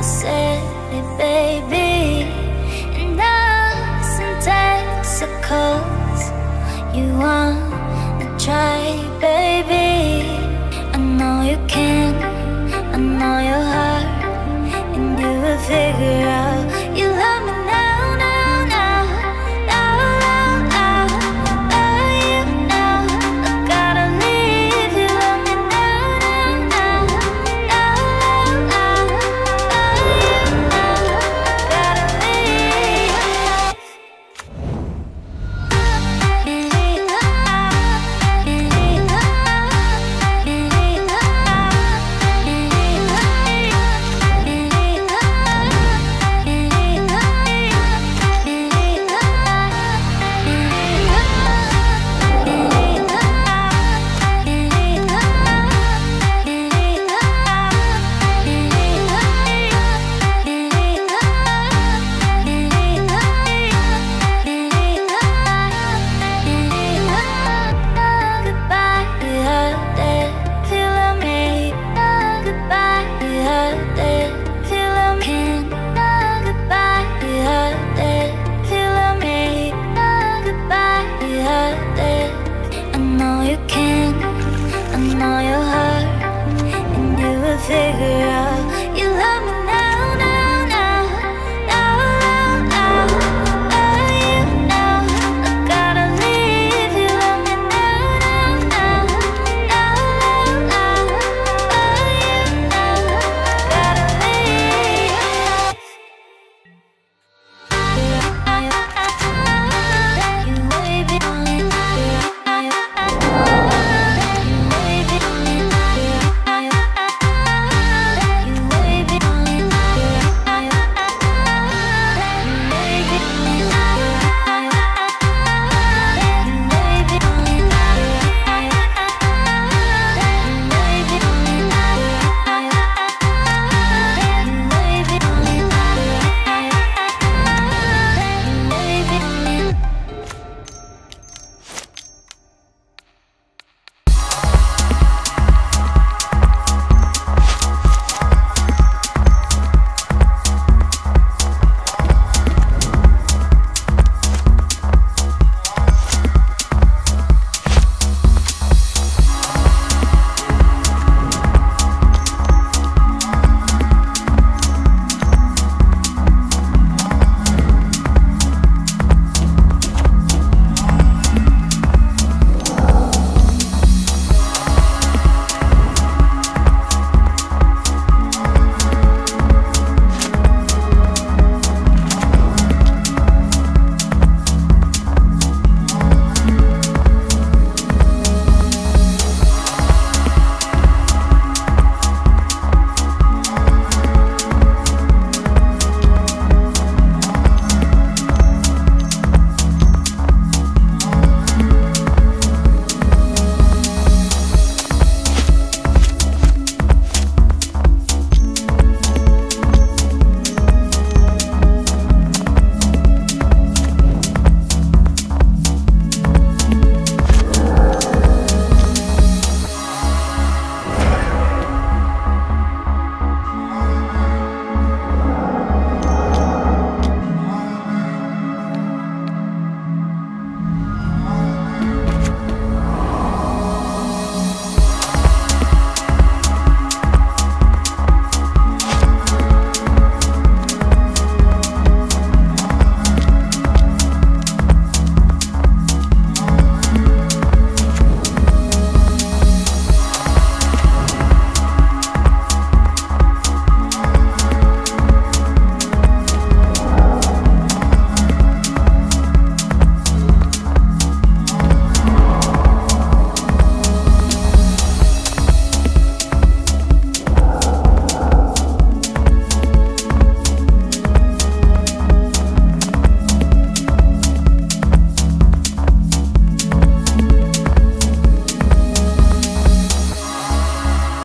city, baby, and us in Texaco's. You wanna try, baby? I know you can, I know your heart, and you will figure out you love me now, now, now, now, now, now. Love you now, I gotta leave. You love me now, now, now, now, now, now. Love you now, gotta leave. Figure